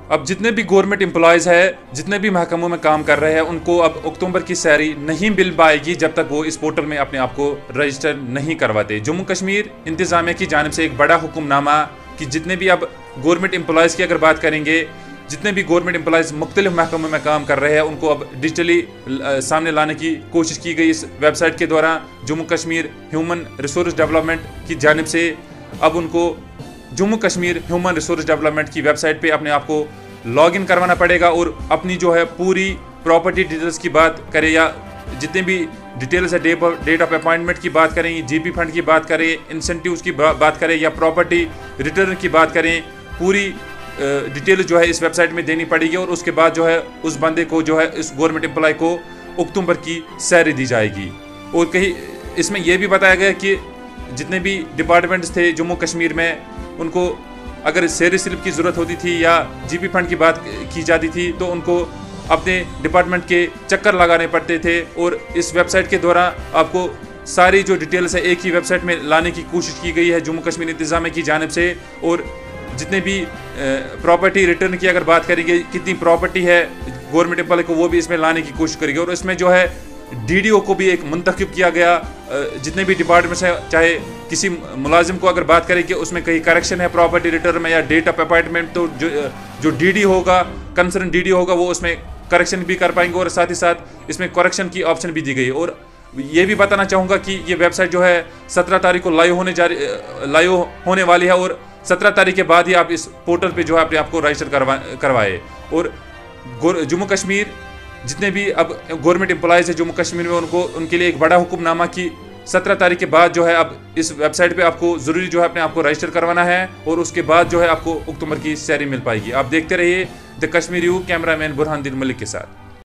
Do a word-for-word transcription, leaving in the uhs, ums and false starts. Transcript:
अब जितने भी गवर्नमेंट एम्प्लॉयज़ है, जितने भी महकमों में काम कर रहे हैं, उनको अब अक्टूबर की सैलरी नहीं मिल पाएगी जब तक वो इस पोर्टल में अपने आप को रजिस्टर नहीं करवाते। जम्मू कश्मीर इंतज़ामिया की जानिब से एक बड़ा हुक्मनामा कि जितने भी अब गवर्नमेंट एम्प्लॉयज़ की अगर बात करेंगे, जितने भी गवर्नमेंट एम्प्लॉयज़ मुख्तलिफ महकमों में काम कर रहे हैं, उनको अब डिजिटली सामने लाने की कोशिश की गई इस वेबसाइट के द्वारा। Jammu Kashmir human resource development की जानिब से अब उनको Jammu Kashmir human resource development की वेबसाइट पे अपने आप को लॉगिन करवाना पड़ेगा और अपनी जो है पूरी प्रॉपर्टी डिटेल्स की बात करें या जितने भी डिटेल्स है, डेट ऑफ अपॉइंटमेंट की बात करें, जीपी फंड की बात करें, इंसेंटिव्स की बात करें या प्रॉपर्टी रिटर्न की बात करें, पूरी डिटेल जो है इस वेबसाइट में देनी पड़ेगी और उसके बाद जो है उस बंदे को जो है इस गवर्नमेंट एम्प्लॉय को अक्टूबर की सैलरी दी जाएगी। और कहीं इसमें यह भी बताया गया कि जितने भी डिपार्टमेंट्स थे जम्मू कश्मीर में, उनको अगर सैलरी स्लिप की ज़रूरत होती थी या जीपी फंड की बात की जाती थी तो उनको अपने डिपार्टमेंट के चक्कर लगाने पड़ते थे। और इस वेबसाइट के द्वारा आपको सारी जो डिटेल्स है एक ही वेबसाइट में लाने की कोशिश की गई है जम्मू कश्मीर इंतज़ामिया की जानिब से। और जितने भी प्रॉपर्टी रिटर्न की अगर बात करेंगे, कितनी प्रॉपर्टी है गवर्नमेंट एम्प्लॉय को, वो भी इसमें लाने की कोशिश करेंगे। और इसमें जो है डीडीओ को भी एक मुंतखब किया गया। जितने भी डिपार्टमेंट्स हैं, चाहे किसी मुलाजिम को अगर बात करें कि उसमें कहीं करेक्शन है प्रॉपर्टी रिटर्न में या डेट ऑफ अपॉइंटमेंट, तो जो जो डीडी होगा, कंसर्न डीडी होगा, वो उसमें करेक्शन भी कर पाएंगे। और साथ ही साथ इसमें करेक्शन की ऑप्शन भी दी गई। और ये भी बताना चाहूँगा कि ये वेबसाइट जो है सत्रह तारीख को लाइव होने जा लाइव होने वाली है और सत्रह तारीख के बाद ही आप इस पोर्टल पे जो है अपने आप को रजिस्टर करवा करवाए। और जम्मू कश्मीर जितने भी अब गवर्नमेंट एम्प्लॉयज़ है जम्मू कश्मीर में, उनको उनके लिए एक बड़ा हुक्मनामा कि सत्रह तारीख के बाद जो है अब इस वेबसाइट पे आपको ज़रूरी जो है अपने आप को रजिस्टर करवाना है और उसके बाद जो है आपको अक्टूबर की सैलरी मिल पाएगी। आप देखते रहिए the Kashmir U, cameraman Burhanuddin Malik के साथ।